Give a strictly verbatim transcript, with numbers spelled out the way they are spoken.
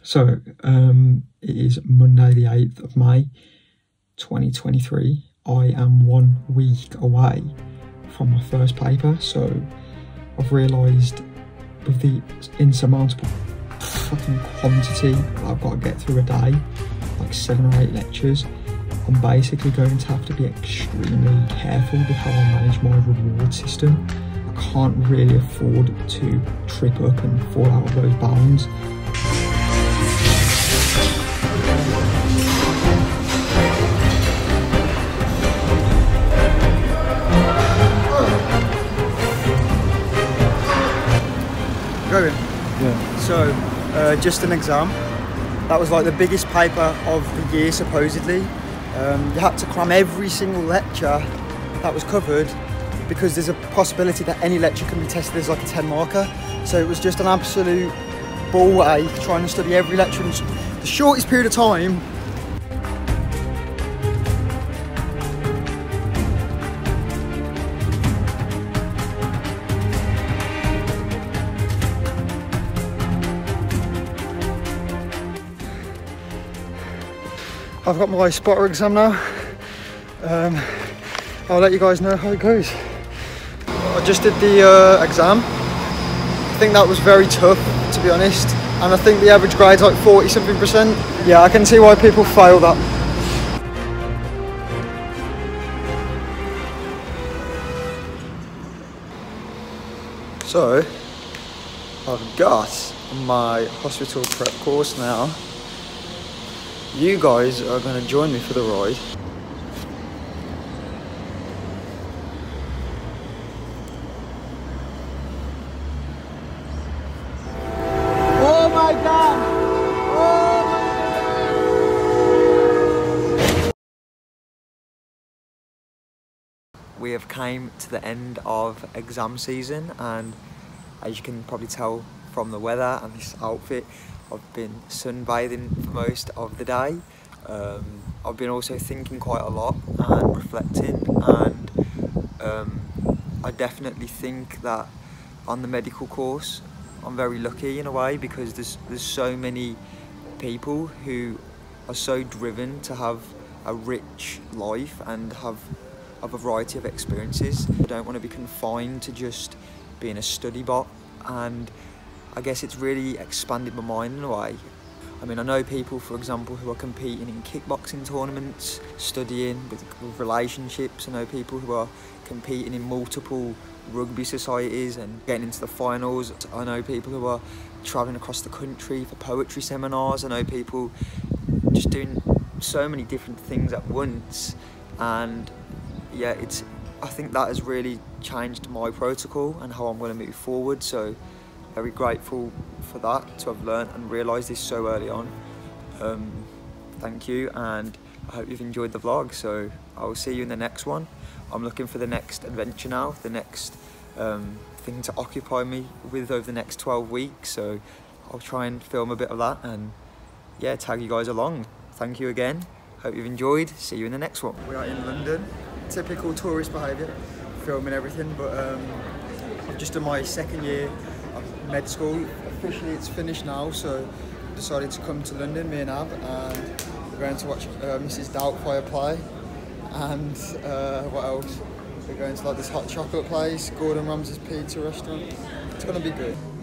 So um, it is Monday the eighth of May twenty twenty-three. I am one week away from my first paper, so I've realised with the insurmountable fucking quantity that I've got to get through a day, like seven or eight lectures, I'm basically going to have to be extremely careful with how I manage my reward system. I can't really afford to trip up and fall out of those bounds. Going. Yeah. So, uh, just an exam. That was like the biggest paper of the year, supposedly. Um, you had to cram every single lecture that was covered because there's a possibility that any lecture can be tested as like a ten marker. So it was just an absolute ball ache trying to study every lecture in the shortest period of time. I've got my spotter exam now. Um, I'll let you guys know how it goes. I just did the uh, exam. I think that was very tough, to be honest. And I think the average grade's like forty something percent. Yeah, I can see why people fail that. So, I've got my hospital prep course now. You guys are going to join me for the ride. Oh my God! Oh my God! We have came to the end of exam season, and as you can probably tell from the weather and this outfit, I've been sunbathing for most of the day. Um, I've been also thinking quite a lot and reflecting, and um, I definitely think that on the medical course I'm very lucky in a way, because there's, there's so many people who are so driven to have a rich life and have, have a variety of experiences. I don't want to be confined to just being a study bot, and I guess it's really expanded my mind in a way. I mean, I know people, for example, who are competing in kickboxing tournaments, studying with, with relationships. I know people who are competing in multiple rugby societies and getting into the finals. I know people who are travelling across the country for poetry seminars. I know people just doing so many different things at once. And yeah, it's, I think that has really changed my protocol and how I'm going to move forward. So very grateful for that, to have learnt and realised this so early on. Um, thank you, and I hope you've enjoyed the vlog. So I will see you in the next one. I'm looking for the next adventure now, the next um, thing to occupy me with over the next twelve weeks. So I'll try and film a bit of that and yeah, tag you guys along. Thank you again. Hope you've enjoyed. See you in the next one. We are in London. Typical tourist behaviour, filming everything, but um, I've just done my second year of med school. Officially it's finished now, so I decided to come to London, me and Ab, and we're going to watch uh, Missus Doubtfire play. And uh, what else? We're going to like this hot chocolate place, Gordon Ramsay's pizza restaurant. It's gonna be good.